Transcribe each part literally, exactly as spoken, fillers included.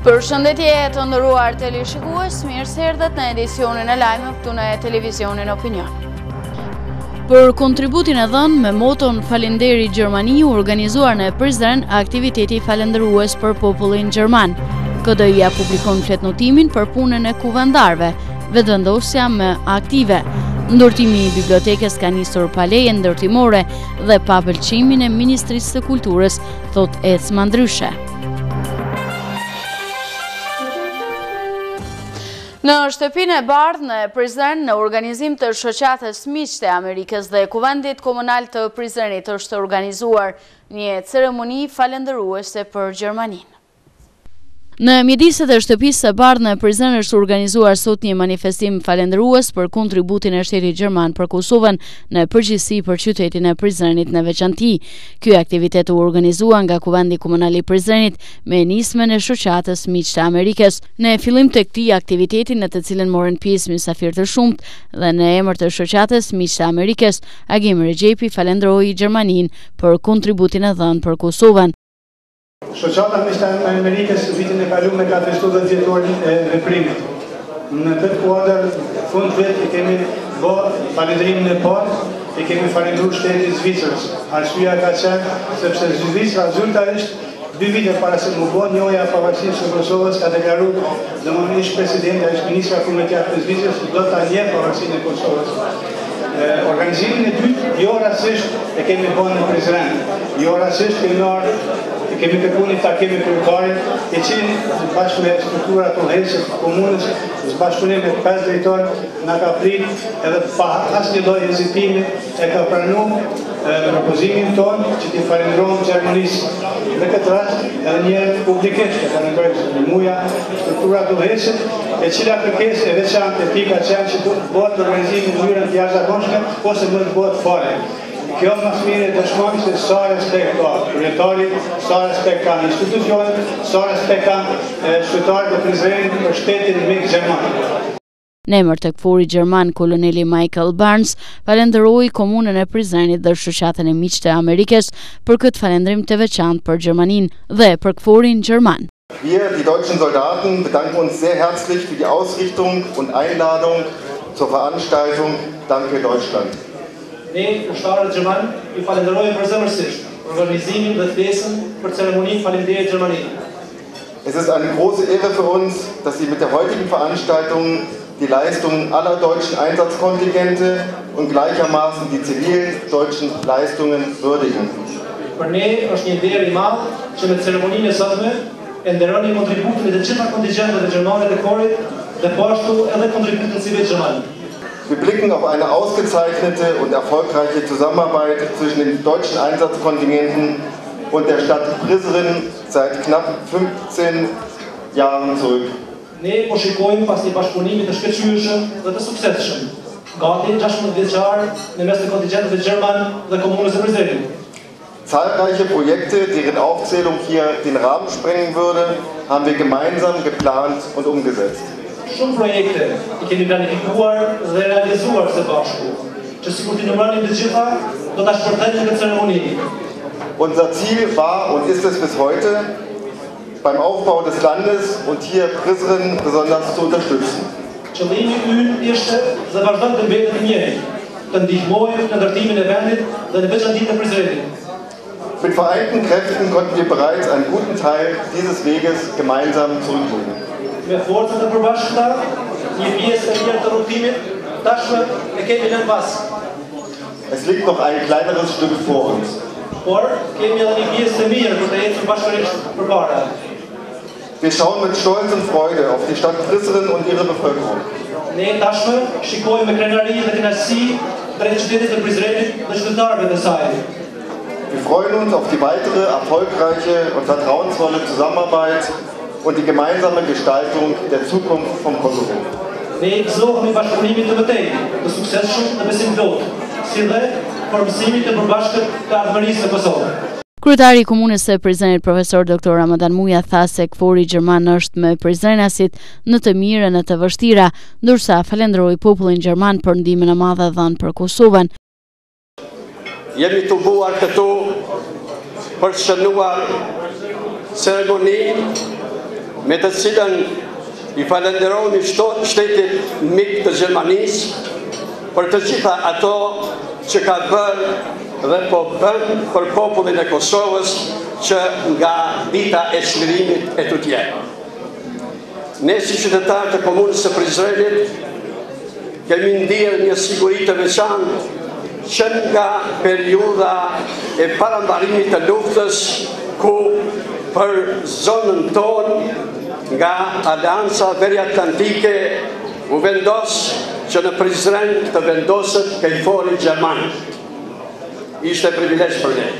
Përshëndetje të nderuar teleshikues, mirë se erdhët në edicionin e lajmeve këtu në Televizionin Opinion. Për kontributin e dhënë me moton Falenderi Gjermani u organizuar në Prizren aktiviteti falendërues për popullin gjerman. K D I-ja publikon fletnotimin për punën e kuvendarëve, vetëvendosja më aktive. Ndërtimi i bibliotekës ka nisur pa leje ndërtimore dhe pa pëlqimin e Ministrisë së Kulturës, thot ecma ndryshe. Në shtëpinë e bardhë në Prizren, në organizim të shoqatës miqte e Amerikës dhe Kuvendit Komunal të Prizrenit është organizuar një ceremoni falendëruese për Gjermaninë. Në mjediset e shtëpisë së bardhë në Prizren është organizuar sot një manifestim falendërues për kontributin e shtetit gjerman për Kosovën në përgjithësi për qytetin e Prizrenit në veçanti. Ky aktivitet u organizua nga Kuvendi Komunal i Prizrenit me nismën e shoqatës miqte të Amerikës. Në fillim të këtij aktiviteti në të cilën morën pjesë mysafirë të shumtë dhe në emër të shoqatës miqte të Amerikës, Agim Regjepi falendëroi Gjermaninë për kontributin e dhënë për Kosovën. Shoqata miqte e Amerikës vitin e kaluar ka festuar dhjetë vjetorin e veprimit. Në këtë kuadër fund vit i kemi bërë falendrimin e parë, i kemi falendruar shtetin Zvicrës. Arsyeja ka qenë sepse Zvicra zyrtarisht dy vite para se mu bë njoja pavarësisë së Kosovës ka deklaruar domosdoshmë ish presidenti ai ministra komunikat të Zvicrës do ta njeh pavarësinë e Kosovës. Organizimin e dytë jo rastisht e kemi bërë në Prizren. Jo rastisht kemi marrë kemi kërkuar takime kryetarit, i cili bashkë me strukturat udhëheqëse të komunës, në bashkëpunim me pesë drejtorë, na ka prit edhe pa asnjë lloj hezitimi e ka pranuar propozimin tonë që t'i falenderojmë Gjermanisë. Në këtë rast edhe një herë publikisht e falenderoj muja strukturat udhëheqëse, e cila kërkesë e veçantë e pika që janë që do të bëhet organizimi në mënyrë të jashtëzakonshme ose më të bëhet fare. Kjo më së miri dëshmon se sa respekt ka kryetari, sa respekt ka institucionet, sa respekt ka qytetarët e Prizrenit për shtetin mik gjerman. Në emër të Kfori Gjerman, koloneli Michael Barnes falenderoi komunën e Prizrenit dhe shoqatën e miqte e Amerikës për këtë falendrim të veçantë për Gjermaninë dhe për Kforin Gjerman. Wir, die deutschen Soldaten, bedanken uns sehr herzlich für die Ausrichtung und Einladung zur Veranstaltung. Danke Deutschland. Ne, ushtarët gjerman, i falenderojmë përzemërsisht organizimin dhe ftesën për ceremoninë Falenderi Gjermani. Es ist eine große Ehre für uns, dass Sie mit der heutigen Veranstaltung die Leistungen aller deutschen Einsatzkontingente und gleichermaßen die zivilen deutschen Leistungen würdigen. Për ne është një nderë i madh që me ceremoninë e sotme e nderoni kontributin e të gjitha kontingjenteve gjermane të korit dhe po ashtu edhe kontributin civil gjerman. Wir blicken auf eine ausgezeichnete und erfolgreiche Zusammenarbeit zwischen den deutschen Einsatzkontingenten und der Stadt Prizren seit knapp fünfzehn Jahren zurück. Ne po shikojmë pas një bashkëpunimi të shkëlqyeshëm dhe të suksesshëm, gati gjashtëdhjetë vjeçar në mes të kontingjenteve gjerman dhe komunës së Prizrenit. Zahlreiche Projekte, deren Aufzählung hier den Rahmen sprengen würde, haben wir gemeinsam geplant und umgesetzt. Shumë projekte i kemi planifikuar dhe realizuar së bashku, që sikur t'i numëronim të gjitha, do ta shpërndajmë këtë ceremoni. Unser Ziel war und ist es bis heute, beim Aufbau des Landes und hier Prizren besonders zu unterstützen. Qëllimi ynë ishte dhe vazhdon të mbetet i njëjtë, të ndihmojmë në ndërtimin e vendit dhe në veçanti të Prizrenit. Mit vereinten Kräften konnten wir bereits einen guten Teil dieses Weges gemeinsam zurücklegen. Me forcat të përbashkëta, një pjesë e mirë të rrugtimit, tashmë e kemi lënë pas. Es liegt noch ein kleineres Stück vor uns. Por kemi edhe një pjesë të mirë për të ecur bashkërisht përpara. Wir schauen mit Stolz und Freude auf die Stadt Prizren und ihre Bevölkerung. Ne tashmë shikojmë me krenari dhe kënaqësi drejt qytetit të Prizrenit dhe qytetarëve të saj. Wir freuen uns auf die weitere erfolgreiche und vertrauensvolle Zusammenarbeit und die gemeinsame Gestaltung der Zukunft vom Kosovo. Ne gëzohemi bashkëpunimit të vërtetë, të suksesshëm dhe besim plot, si dhe formësimit të përbashkët të ardhmërisë së Kosovës. Kryetari i komunës së Prizrenit profesor doktor Ramadan Muja tha se Kfori Gjerman është me prizrenasit në të mirë e në të vështira, ndërsa falenderoi popullin gjerman për ndihmën e madhe dhënë për Kosovën. Jemi të buar këtu për të shënuar ceremoni me të cilën i falenderojmë shtetit mik të Gjermanisë për të gjitha ato që ka bërë dhe po bën për popullin e Kosovës që nga dita e çlirimit e tutje. Ne si qytetarë të komunës së Prizrenit kemi ndjerë një siguri të veçantë që nga periudha e parambarimit të luftës ku për zonën tonë nga Aleanca Veriatlantike u vendos që në Prizren të vendoset kejfori Gjerman. Ishte privilegj për ne.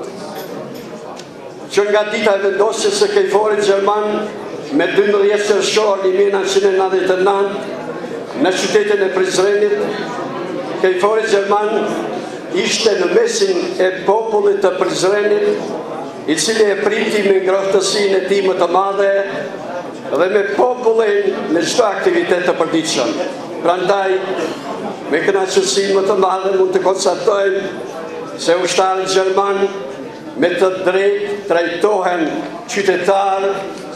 Që nga dita e vendosjes së kejforit Gjerman me dymbëdhjetë qershor një mijë e nëntëqind e nëntëdhjetë e nëntë në qytetin e Prizrenit, kejfori Gjerman ishte në mesin e popullit të Prizrenit, i cili e priti me ngrohtësinë e tij më të madhe dhe me popullin në çdo aktivitet të përditshëm. Prandaj, me kënaqësi më të madhe mund të konstatojmë se ushtarët gjerman me të drejtë trajtohen qytetarë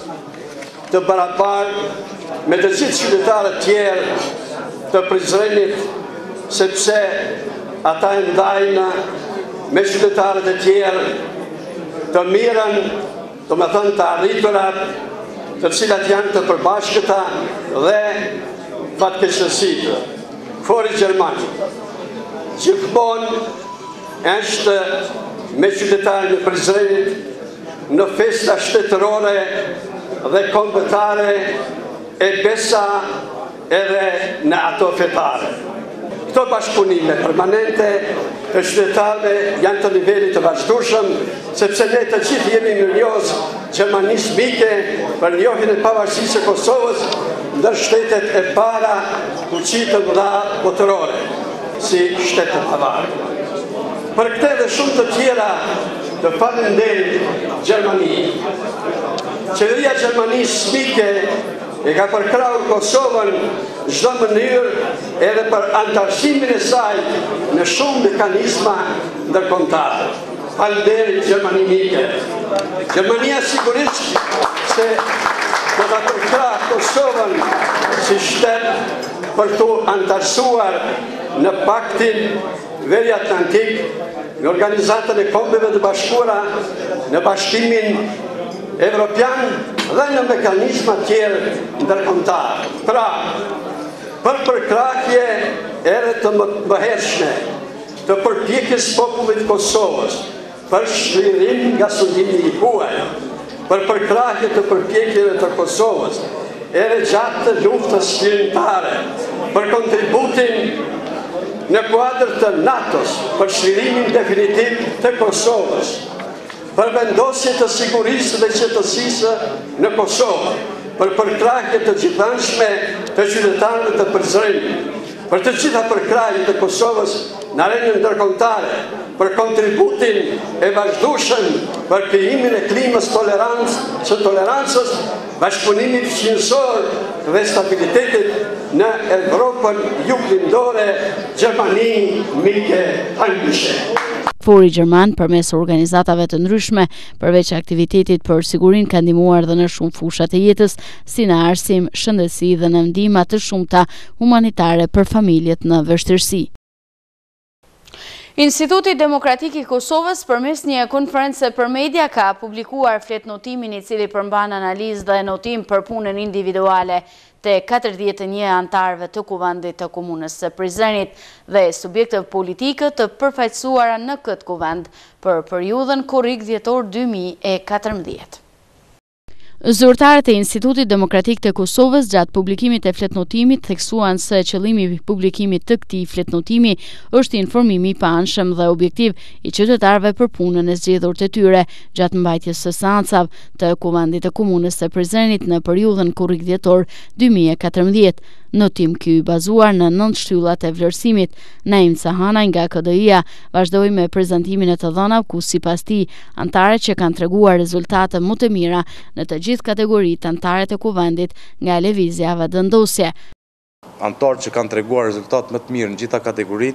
të barabartë me të gjithë qytetarët tjerë të Prizrenit, sepse ata e ndajnë me qytetarët e tjerë të mirën, do me thënë të arriturat, të cilat janë të përbashkëta dhe fatkeqësitë. Kejfori Gjerman gjithmonë është me qytetarën e Prizrenit në festa shtetërore dhe kombëtare e besa edhe në ato fetare. Këto bashkëpunime permanente të qytetarëve janë të nivelit të vazhdueshëm, sepse ne të gjithë jemi mirënjohës Gjermanisë mike për njohjen e pavarësisë së Kosovës ndër shtetet e para fuqi të mëdha botërore, si shtetet pavarë. Për këtë dhe shumë të tjera të falenderit Gjermani. Qeveria Gjermanisë mike e ka përkrahur Kosovën çdo mënyrë edhe për antarësimin e saj në shumë mekanizma ndërkombëtar. Falenderit Gjermani mike. Gjermania sigurisht se do ta përkrahë Kosovën si shtet për të antarësuar në paktin Veriatlantik, në organizatën e kombeve të bashkuara, në bashkimin evropian dhe në mekanizma tjerë ndërkombëtar. Pra, për përkrahje edhe të mëhershme të përpjekjes popullit Kosovës për shlirim nga sundimi i huaj, për përkrahje të përpjekjeve të Kosovës edhe gjatë të luftës shlirimtare, për kontributin në kuadër të NATO-s për shlirimin definitiv të Kosovës, për vendosje të sigurisë dhe qetësisë në Kosovë, për përkrahje të gjithanshme të qytetarëve të Prizrenit, për të gjitha përkrahjet të Kosovës në arenën ndërkombëtare, për kontributin e vazhdueshëm për krijimin e klimës tolerancë, së tolerancës, bashkëpunimit fuqinësor dhe stabilitetit në Evropën juglindore, Gjermani mike anglishe. Kejfori Gjerman përmes organizatave të ndryshme, përveç aktivitetit për sigurinë, ka ndihmuar dhe në shumë fusha të jetës, si në arsim, shëndetësi dhe në ndihma të shumta humanitare për familjet në vështirësi. Instituti Demokratik i Kosovës përmes një konference për media ka publikuar fletnotimin i cili përmban analizë dhe notim për punën individuale të katërdhjetë e një antarëve të kuvendit të komunës së Prizrenit dhe subjekteve politike të përfaqësuara në këtë kuvend për periudhën korrik dhjetor dy mijë e katërmbëdhjetë. Zyrtarët e Institutit Demokratik të Kosovës gjatë publikimit të fletnotimit theksuan se qëllimi i publikimit të këtij fletnotimi është informimi i paanshëm dhe objektiv i qytetarëve për punën e zgjedhur të tyre gjatë mbajtjes së seancave të kuvendit të komunës së Prizrenit në periudhën korrik dhjetor dy mijë e katërmbëdhjetë. Notim ky i bazuar në nëntë shtyllat e vlerësimit. Naim Sahana nga K D I-a vazhdoi me prezantimin e të dhënave ku sipas tij antarët që kanë treguar rezultate më të mira në të gjithë kategoritë antarë të kuvendit nga lëvizja vendosje. Antarët që kanë treguar rezultate më të mirë në gjitha kategoritë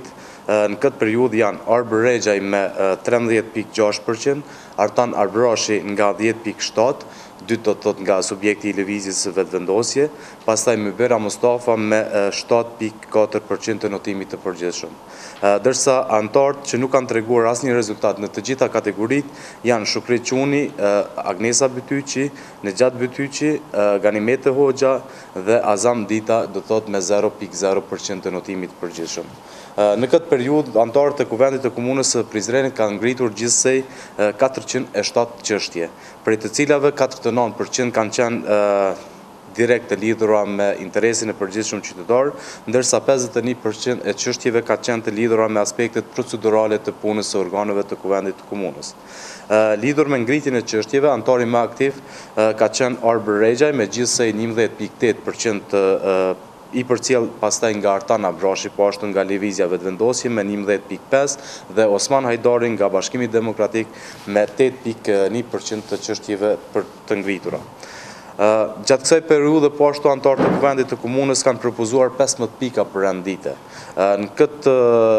Në këtë periudhë janë Arber Regjaj me trembëdhjetë pikë gjashtë përqind, Artan Arbrashi nga dhjetë pikë shtatë, dy do të thot nga subjekti i lëvizjes së vetëvendosje, pastaj Mybera Mustafa me shtatë pikë katër përqind të notimit të përgjithshëm. Dërsa antarët që nuk kanë treguar asnjë rezultat në të gjitha kategoritë janë Shukri Quni, Agnesa Bytyqi, Nexhat Bytyqi, Ganimete Hoxha dhe Azam Dita, do të thot me zero pikë zero përqind të notimit të përgjithshëm. Në këtë periudhë, antarët e Kuvendit të Komunës së Prizrenit kanë ngritur gjithsej katërqind e shtatë çështje, prej të cilave katërdhjetë e nëntë përqind kanë qenë direkt të lidhura me interesin e përgjithshëm qytetar, ndërsa pesëdhjetë e një përqind e çështjeve ka qenë të lidhura me aspektet procedurale të punës së organeve të Kuvendit të Komunës. Lidhur me ngritjen e çështjeve, antari më aktiv ka qenë Arber Regjaj me gjithsej njëmbëdhjetë pikë tetë përqind të i përcjell pastaj nga Artan Arbrashi, po ashtu nga Lëvizja Vetëvendosje me njëmbëdhjetë pikë pesë dhe Osman Hajdari nga Bashkimi Demokratik me tetë pikë një përqind të çështjeve për të ngritura. Gjatë kësaj periudhe, po ashtu antarët e Kuvendit të Komunës kanë propozuar pesëmbëdhjetë pika për rendite. Në këtë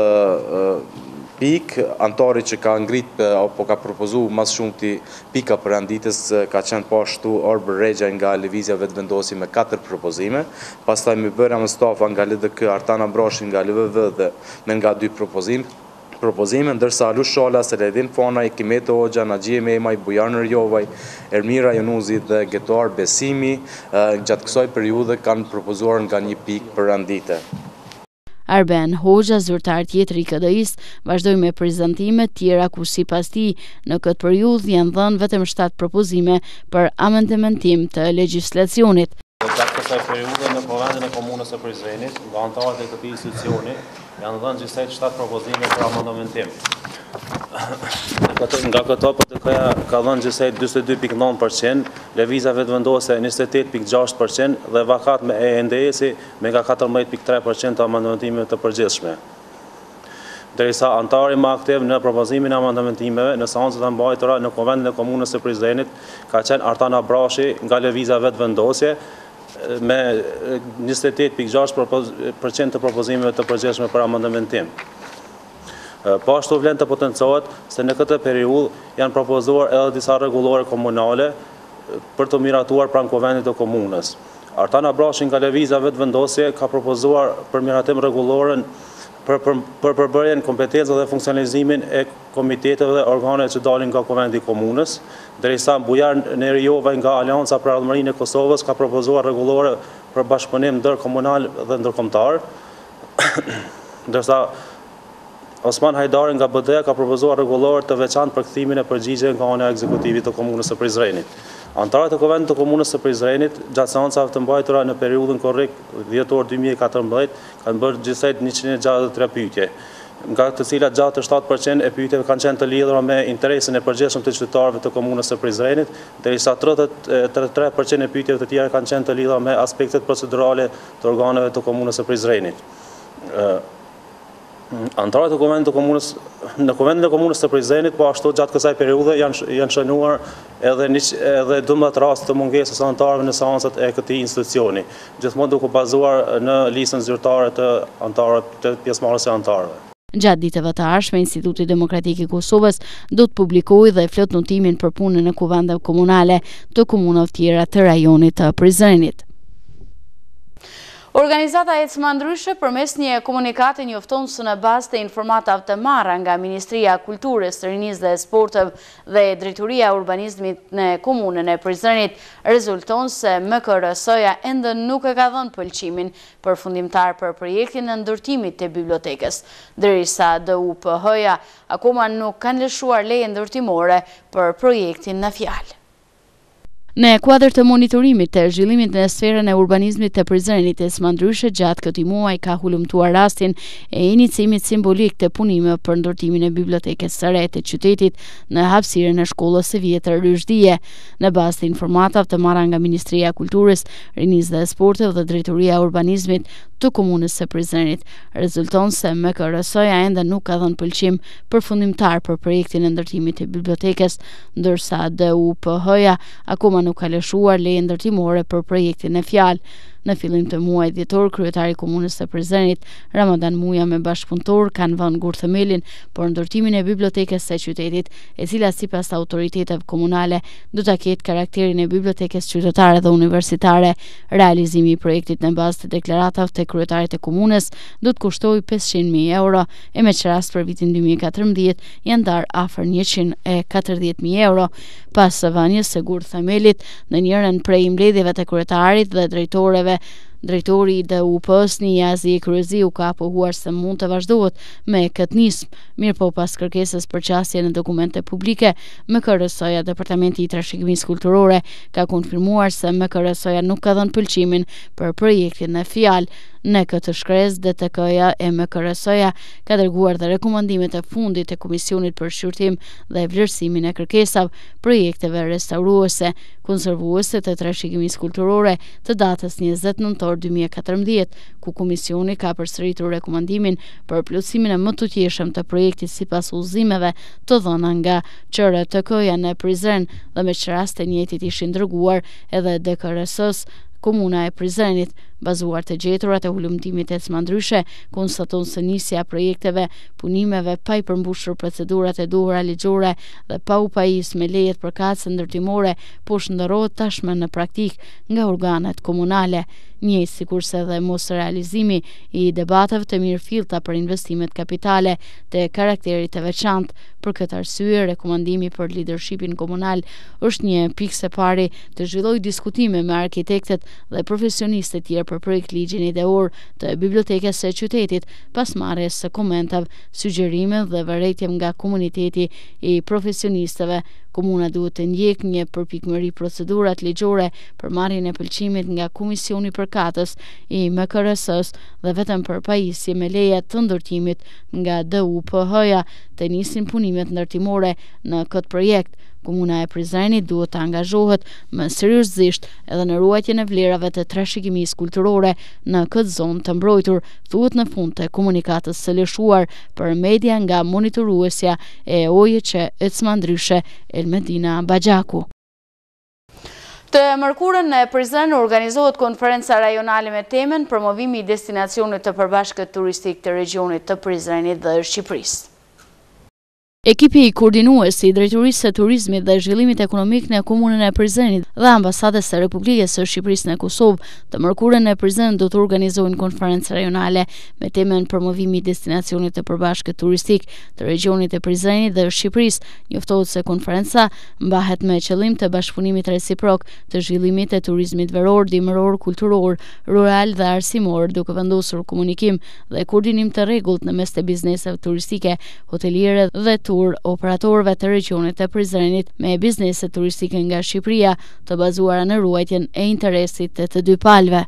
pikë, antari që ka ngrit apo ka propozu mas shumëti pika për renditës ka qenë po ashtu Arber Regjaj nga Lëvizja Vetëvendosje me katër propozime, pastaj Mybera Mustafa nga L D K, Artan Arbrashi nga L V V dhe me nga dy propozime, propozime, ndërsa Alush Shala, Seledin Fonaj, Kimete Hoxha, Nagjie Memaj, Bujar Nërjovaj, Ermira Jonuzi dhe Getoar Besimi, gjatë kësaj periudhe kanë propozuar nga një pikë për rendite. Arben Hoxha, zyrtar tjetër i K D I-s, vazhdoi me prezantime tjera ku sipas tij në këtë periudhë janë dhënë vetëm shtatë propozime për amendamentim të legjislacionit. Gjatë kësaj periudhe në Kuvendin e Komunës së Prizrenit, nga antarët e këtij institucioni janë dhënë gjithsej shtatë propozime për amendamentim. Nga këto P T K-ja ka dhënë gjithsej njëzet e dy pikë nëntë përqind, Lëvizja Vetëvendosje njëzet e tetë pikë gjashtë përqind dhe vakat me E N D S-i me nga katërmbëdhjetë pikë tre përqind të amendamentimeve të përgjithshme. Derisa antari më aktiv në propozimin e amendamentimeve në seancët e mbajtura në Kuvendin e Komunës së Prizrenit ka qenë Artan Arbrashi nga Lëvizja Vetëvendosje me njëzet e tetë pikë gjashtë përqind të propozimeve të përgjithshme për amendamentim. Po ashtu vlen të potencohet se në këtë periudhë janë propozuar edhe disa rregullore komunale për të miratuar pranë Kuvendit të Komunës. Artan Arbrashi nga Lëvizja Vetëvendosje ka propozuar për miratim rregulloren për për përbërjen, kompetencën dhe funksionalizimin e komiteteve dhe organeve që dalin nga Kuvendi i Komunës, derisa Bujar Nërjovaj nga Alianca për Ardhmërinë e Kosovës ka propozuar rregullore për bashkëpunim ndërkomunal dhe ndërkombëtar, ndërsa Osman Hajdari nga B D ka propozuar rregullore të veçantë për kthimin e përgjigje nga ana e ekzekutivit të Komunës së Prizrenit. Antarët e Kuvendit të Komunës së Prizrenit, gjatë seancave të mbajtura në periudhën korrekt dhjetor dy mijë e katërmbëdhjetë, kanë bërë gjithsej njëqind e gjashtëdhjetë e tre pyetje, nga të cilat gjashtëdhjetë e shtatë përqind e pyetjeve kanë qenë të lidhura me interesin e përgjithshëm të qytetarëve të Komunës së Prizrenit, derisa tridhjetë e tre përqind e pyetjeve të tjera kanë qenë të lidhura me aspektet procedurale të organeve të Komunës së Prizrenit. Antarët e Kuvendit të Komunës në Kuvendin e Komunës së Prizrenit, po ashtu gjatë kësaj periudhe janë janë shënuar edhe edhe dymbëdhjetë raste të mungesës së antarëve në seancat e këtij institucioni, gjithmonë duke bazuar në listën zyrtare të antarëve të pjesëmarrësve antarëve. Gjatë ditëve të ardhshme, Instituti Demokratik i Kosovës do të publikojë dhe flot notimin për punën në kuvende komunale të komunave tjera të rajonit të Prizrenit. Organizata ecma ndryshe përmes një komunikati njofton se në bazë të informatave të marra nga Ministria e Kulturës, së Rinisë dhe Sporteve dhe Drejtoria e Urbanizmit në komunën e Prizrenit, rezulton se M K R S-ja ende nuk e ka dhënë pëlqimin përfundimtar për projektin e ndërtimit të bibliotekës, derisa D U P H-ja akoma nuk kanë lëshuar leje ndërtimore për projektin në fjalë. Në kuadër të monitorimit të zhvillimit në sferën e urbanizmit të Prizrenit, ecma ndryshe gjatë këtij muaji ka hulumtuar rastin e iniciimit simbolik të punimeve për ndërtimin e bibliotekës së re të qytetit në hapësirën e shkollës së vjetër Ryshdije. Në bazë të informatave të marra nga Ministria e Kulturës, Rinisë dhe Sporteve dhe Drejtoria e Urbanizmit të komunës së Prizrenit, rezulton se M K R S-ja ende nuk ka dhënë pëlqim përfundimtar për projektin e ndërtimit të bibliotekës, ndërsa D U P H-ja akoma nuk ka lëshuar leje ndërtimore për projektin e fjalë. Në fillim të muajit dhjetor, kryetari i komunës së Prizrenit, Ramadan Muja, me bashkëpunëtor kanë vënë gur themelin për ndërtimin e bibliotekës së qytetit, e cila sipas autoriteteve komunale do ta ketë karakterin e bibliotekës qytetare dhe universitare. Realizimi i projektit në bazë të deklaratave të kryetarit të komunës do të kushtojë pesëqind mijë euro, e me çrast për vitin dy mijë e katërmbëdhjetë janë ndarë afër njëqind e katërdhjetë mijë euro. Pas së vënies së gur themelit në njërin prej mbledhjeve të kryetarit dhe drejtoreve, drejtori i D U P-s Niazi Kryezi u ka pohuar se mund të vazhdohet me këtë nismë, mirë po pas kërkesës për qasje në dokumente publike, M K R S-ja, Departamenti i Trashëgimisë Kulturore, ka konfirmuar se M K R S-ja nuk ka dhënë pëlqimin për projektin në fjalë. Në këtë shkresë, D T K-ja e M K R S-ja ka dërguar dhe rekomandimet e fundit të Komisionit për shqyrtim dhe vlerësimin e kërkesave, projekteve restauruese, konservuese të trashëgimisë kulturore të datës njëzet nëntor dy mijë e katërmbëdhjetë, ku Komisioni ka përsëritur rekomandimin për plotësimin e më të qeshëm të projektit sipas udhëzimeve të dhëna nga Q R T K-ja në Prizren, dhe me çrast të njëjtit ishin dërguar edhe D K R S-s. Komuna e Prizrenit, bazuar të gjeturat e hulumtimit e cmandryshe, konstaton se nisja projekteve, punimeve pa i përmbushur procedurat e duhura ligjore dhe pa u pajis me lejet përkatëse ndërtimore, po shndërrohet tashmë në praktik nga organet komunale, njëjtë sikurse dhe mos realizimi i debateve të mirëfillta për investimet kapitale të karakterit të veçantë. Për këtë arsye, rekomandimi për leadershipin komunal është një pikë së pari të zhvillojë diskutime me arkitektët dhe profesionistët e tjerë për projekt ligjin ideor të bibliotekës së qytetit, pas marrjes së komentave, sugjerime dhe vërejtje nga komuniteti i profesionistëve. Komuna duhet të ndjekë një përpikmëri procedurat ligjore për marrjen e pëlqimit nga Komisioni Përkatës i M K R S-s dhe vetëm për pajisje me leje të ndërtimit nga D U P H-ja të nisin punimet ndërtimore në këtë projekt. Komuna e Prizrenit duhet të angazhohet më seriozisht edhe në ruajtjen e vlerave të trashëgimisë kulturore në këtë zonë të mbrojtur, thuhet në fund të komunikatës së lëshuar për media nga monitoruesja e O J Q e Cmandryshe Elmedina Baxhaku. Të mërkurën në Prizren organizohet konferenca rajonale me temen promovimi i destinacionit të përbashkët turistik të regionit të Prizrenit dhe Shqipërisë. Ekipi i koordinues i Drejtorisë së Turizmit dhe Zhvillimit Ekonomik në Komunën e Prizrenit dhe Ambasadës së Republikës së Shqipërisë në Kosovë të mërkurën në Prizren do të organizojnë konferencë rajonale me temën promovimi i destinacionit të përbashkët turistik të regionit të Prizrenit dhe Shqipërisë. Njoftohet se konferenca mbahet me qëllim të bashkëpunimit reciprok të zhvillimit të turizmit veror, dimëror, kulturor, rural dhe arsimor, duke vendosur komunikim dhe koordinim të rregullt në mes të bizneseve turistike, hoteliere dhe operatorëve të regionit të Prizrenit me biznese turistike nga Shqipëria të bazuara në ruajtjen e interesit të të dy palëve.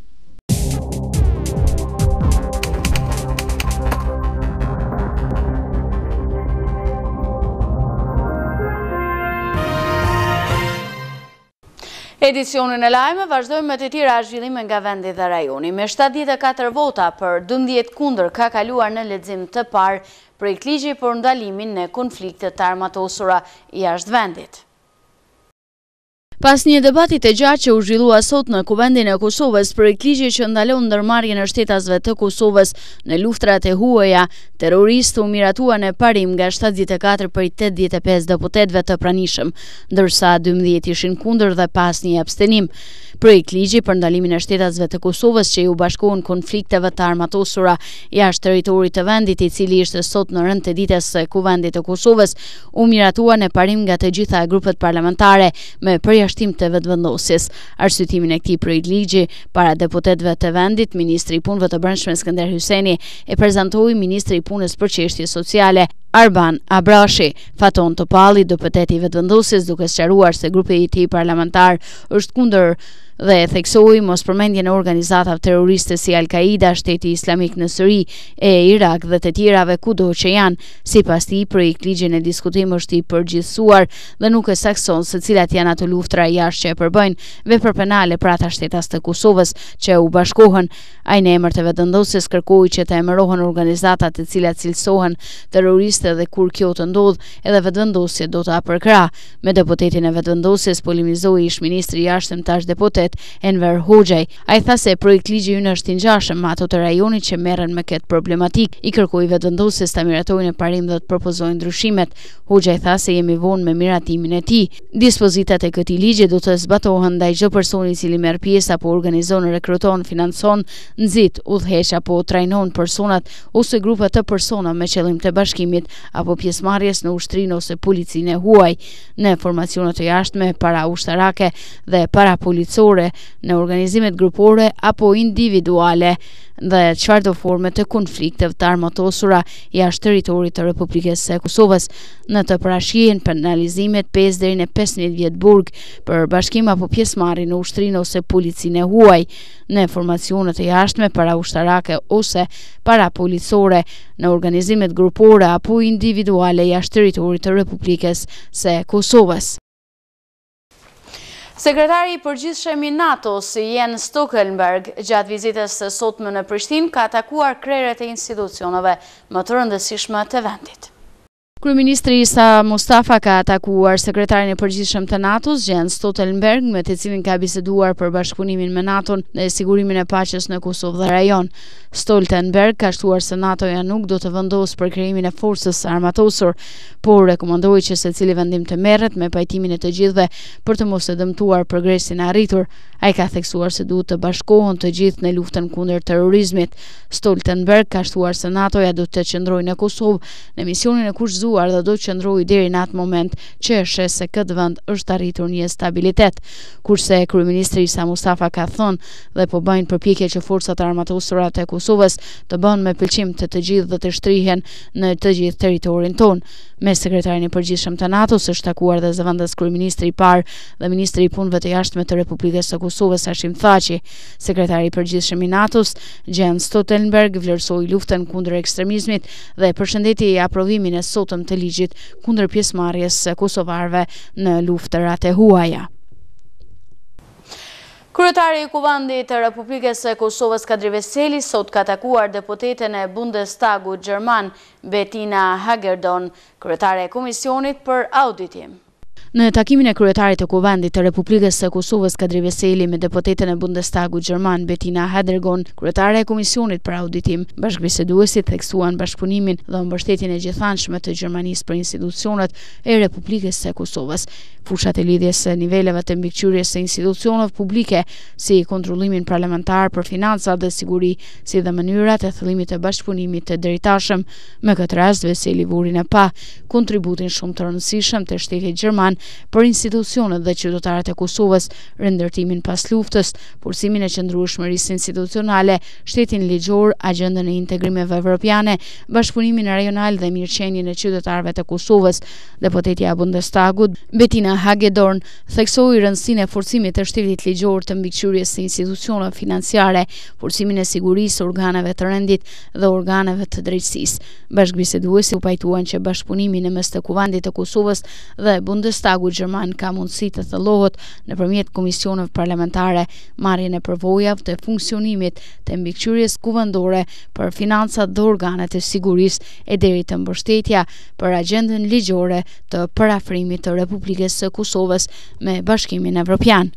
Edicionin e lajme vazhdojmë me të tjera zhvillime nga vendi dhe rajoni. Me shtatëdhjetë e katër vota për dymbëdhjetë kundër ka kaluar në lexim të parë projekt ligji për ndalimin në konfliktet të armatosura jashtë vendit. Pas një debati të gjatë që u zhvillua sot në Kuvendin e Kosovës, projekt ligji që ndalon ndërmarrjen e shtetasve të Kosovës në luftrat e huaja terroristë u miratua në parim nga shtatëdhjetë e katër prej tetëdhjetë e pesë deputetëve të pranishëm, ndërsa dymbëdhjetë ishin kundër dhe pas një abstenim. Projekt ligji për ndalimin e shtetasve të Kosovës që u bashkohen konflikteve të armatosura jashtë territorit të vendit, i cili ishte sot në rënd të ditës së Kuvendit të Kosovës, u miratua në parim nga të gjitha grupet parlamentare me përjashtim të vetëvendosjes. Arsyetimin e këtij projekt ligji para deputetëve të vendit, ministri i punëve të brendshme Skënder Hyseni e prezantoi ministri i punës për çështje sociale Arban Abrashi. Faton Topalli, deputeti i vetëvendosjes, duke sqaruar se grupi i tij parlamentar është kundër dhe e theksoi mospërmendjen e organizatave terroriste si Al-Qaida, Shteti Islamik në Siri e Irak dhe të tjerave kudo që janë. Sipas tij, projekt ligji në diskutim është i përgjithësuar dhe nuk e sakson se cilat janë ato luftra jashtë që e përbëjnë vepër penale për ata shtetas të Kosovës që u bashkohen. Ai në emër të vetëvendosjes kërkoi që të emërohen organizata të cilat cilësohen terroriste dhe kur kjo të ndodh, edhe vetëvendosja do ta përkrah. Me deputetin e vetëvendosjes polemizoi ish ministri i jashtëm tash deputet thuhet Enver Hoxhaj. Ai tha se projekt ligji ynë është i ngjashëm me ato të rajonit që merren me këtë problematik. I kërkoi vetëvendosjes ta miratojnë parim dhe të propozojnë ndryshimet. Hoxhaj tha se jemi vonë me miratimin e tij. Dispozitat e këtij ligji do të zbatohen ndaj çdo personi i cili merr pjesë apo organizon, rekruton, financon, nxit, udhëheq apo trajnon personat ose grupe të persona me qëllim të bashkimit apo pjesëmarrjes në ushtrinë ose policinë e huaj, në formacione të jashtme, para ushtarake dhe para policore, në organizimet grupore apo individuale dhe çfarëdo forme të konflikteve të armatosura jashtë territorit të Republikës së Kosovës. Në të parashikjen penalizimet pesë deri në pesëmbëdhjetë vjet burg për bashkim apo pjesëmarrje në ushtrinë ose policinë e huaj, në formacione të jashtme, para ushtarake ose para policore, në organizimet grupore apo individuale jashtë territorit të Republikës së Kosovës. Sekretari i përgjithshëm i NATO-s, Jens Stoltenberg, gjatë vizitës së sotme në Prishtinë, ka takuar krerët e institucioneve më të rëndësishme të vendit. Kryeministri Isa Mustafa ka atakuar sekretarin e përgjithshëm të NATO-s, Jens Stoltenberg, me të cilin ka biseduar për bashkëpunimin me NATO-n dhe sigurimin e paqes në Kosovë dhe rajon. Stoltenberg ka shtuar se NATO-ja nuk do të vendosë për krijimin e forcës armatosur, por rekomandoi që secili vendim të merret me pajtimin e të gjithëve për të mos e dëmtuar progresin e arritur. Ai ka theksuar se duhet të bashkohen të gjithë në luftën kundër terrorizmit. Stoltenberg ka shtuar se NATO-ja do të qëndrojë në Kosovë në misionin e kushtuar dhe do të qëndrojë deri në atë moment që e sheh se këtë vend është arritur një stabilitet. Kurse kryeministri Isa Mustafa ka thënë dhe po bëjnë përpjekje që forcat armatosura të Kosovës të bëhen me pëlqim të të gjithë dhe të shtrihen në të gjithë territorin ton. Me sekretarin e përgjithshëm të NATO-s është takuar dhe zëvendës kryeministri i parë dhe ministri i punëve të jashtme të Republikës së Kosovës Hashim Thaçi. Sekretari i përgjithshëm i NATO-s, Jens Stoltenberg, vlerësoi luftën kundër ekstremizmit dhe përshëndeti aprovimin e sotëm të ligjit kundër pjesëmarrjes së kosovarëve në luftërat e huaja. Kryetari i Kuvendit të Republikës së Kosovës Kadri Veseli sot ka takuar deputeten e Bundestagut gjerman Bettina Hagedorn, kryetare e Komisionit për Auditim. Në takimin e kryetarit të Kuvendit të Republikës së Kosovës Kadri Veseli me deputeten e Bundestagut gjerman Bettina Hagedorn, kryetare e Komisionit për Auditim, bashkëbiseduesit theksuan bashkëpunimin dhe mbështetjen e gjithanshme të Gjermanisë për institucionet e Republikës së Kosovës. Fushat e lidhjes së niveleve të mbikëqyrjes së institucioneve publike, si kontrollimin parlamentar për financa dhe siguri, si dhe mënyrat e thellimit të bashkëpunimit të drejtashëm. Me këtë rast Veseli vuri në pa kontributin shumë të rëndësishëm të shtetit gjerman për institucionet dhe qytetarët e Kosovës, rindërtimin pas luftës, forcimin e qëndrueshmërisë institucionale, shtetin ligjor, agjendën e integrimeve evropiane, bashkëpunimin rajonal dhe mirëqenien e qytetarëve të Kosovës. Deputetja e Bundestagut Bettina Hagedorn theksoi rëndësinë e forcimit të shtetit ligjor, të mbikëqyrjes së institucioneve financiare, forcimin e sigurisë, organeve të rendit dhe organeve të drejtësisë. Bashkëbiseduesi u pajtuan që bashkëpunimi në mes të Kuvendit të Kosovës dhe Bundestagut gjerman ka mundësi të thellohet nëpërmjet komisioneve parlamentare, marrjen e përvojave të funksionimit të mbikëqyrjes kuvendore për financat dhe organet e sigurisë e deri të mbështetja për agjendën ligjore të parafrimit të Republikës së Kosovës me Bashkimin Evropian.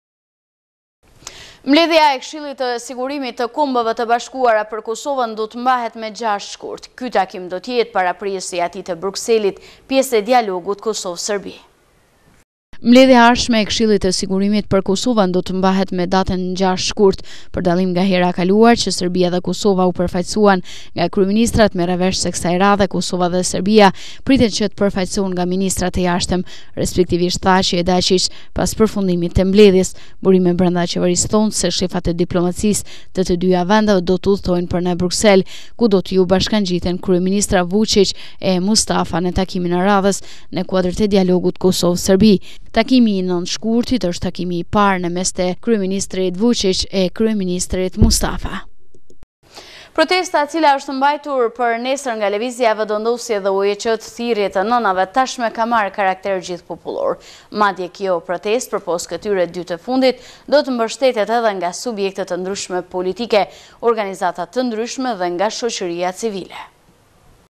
Mbledhja e Këshillit të Sigurimit të Kombeve të Bashkuara për Kosovën do të mbahet me gjashtë shkurt. Ky takim do të jetë paraprijesi i atij të Brukselit, pjesë e dialogut Kosovë-Serbi. Mbledhja e ardhshme e Këshillit të Sigurimit për Kosovën do të mbahet me datën gjashtë shkurt, për dallim nga hera e kaluar që Serbia dhe Kosova u përfaqësuan nga kryeministrat, me rrevesh se kësaj radhe Kosova dhe Serbia pritet që të përfaqësohen nga ministrat e jashtëm, respektivisht Thaçi e Daqiq, pas përfundimit të mbledhjes. Burime brenda qeverisë thonë se shefat e diplomacisë të të dyja vendeve do të udhtojnë për në Bruksel, ku do t'ju bashkangjiten kryeministra Vučić e Mustafa në takimin e radhës në kuadër të dialogut Kosovë-Serbi. Takimi i nëntë shkurtit është takimi i parë në mes të kryeministrit Vučić e kryeministrit Mustafa. Protesta e cila është mbajtur për nesër nga lëvizja vendosje dhe U E Q të thirrje të nënave tashmë ka marrë karakter gjithpopullor. Madje kjo protestë përpos këtyre dy të fundit do të mbështetet edhe nga subjekte të ndryshme politike, organizata të ndryshme dhe nga shoqëria civile.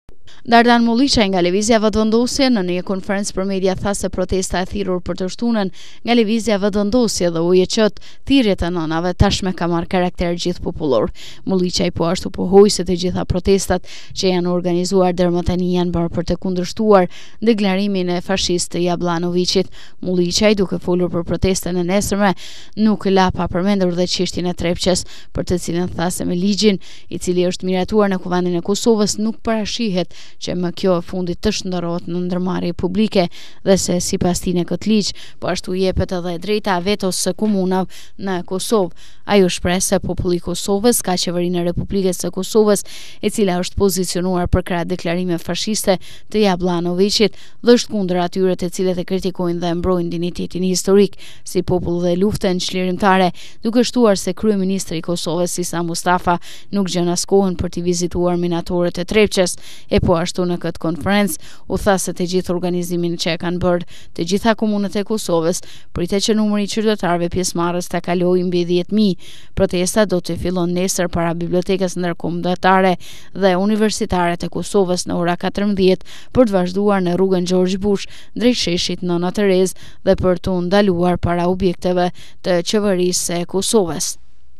Dardan Mulliqaj nga Lëvizja Vetëvendosje në një konferencë për media tha se protesta e thirrur për të shtunën nga Lëvizja Vetëvendosje dhe U E Q-t, thirrjet e nënave tashmë ka marrë karakter gjithpopullor. Mulliqaj po ashtu pohoi se të gjitha protestat që janë organizuar deri më tani janë bërë për të kundërshtuar deklarimin e fashist të Jablanovicit. Mulliqaj, duke folur për protestën e nesërme, nuk la pa përmendur dhe çështjen e Trepçes, për të cilën tha se me ligjin i cili është miratuar në Kuvendin e Kosovës nuk parashihet që më kjo e fundit të shndërrohet në ndërmarrje publike dhe se sipas tij në këtë ligj po ashtu jepet edhe drejta vetos së komunave në Kosovë. Ajo shpreh se populli i Kosovës ka qeverinë e Republikës së Kosovës, e cila është pozicionuar për krah deklarime fashiste të Jablanovicit dhe është kundër atyre të cilët e kritikojnë dhe mbrojnë dinjitetin historik si popull dhe luftën çlirimtare, duke shtuar se kryeministri i Kosovës Isa Mustafa nuk gjen as kohën për të vizituar minatorët e Trepçes. E po ashtu në këtë konferencë u tha se të gjithë organizimin që e kanë bërë të gjitha komunët e Kosovës pritet që numri i qytetarëve pjesëmarrës të kalojë mbi dhjetë mijë. Protesta do të fillon nesër para bibliotekës ndërkombëtare dhe universitare të Kosovës në ora katërmbëdhjetë për të vazhduar në rrugën George Bush drejt sheshit Nëna Terez dhe për të ndaluar para objekteve të qeverisë së Kosovës.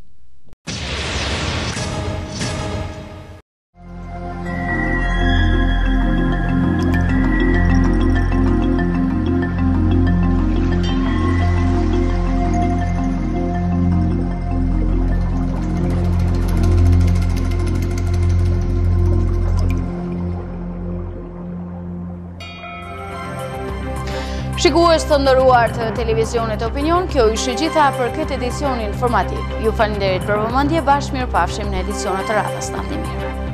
Shikues të nderuar të Televizionit Opinion, kjo ishte gjitha për këtë edicion informativ. Ju falenderit për vëmendje, bashkë mirëpafshim në edicionet të radhës. Natë mirë.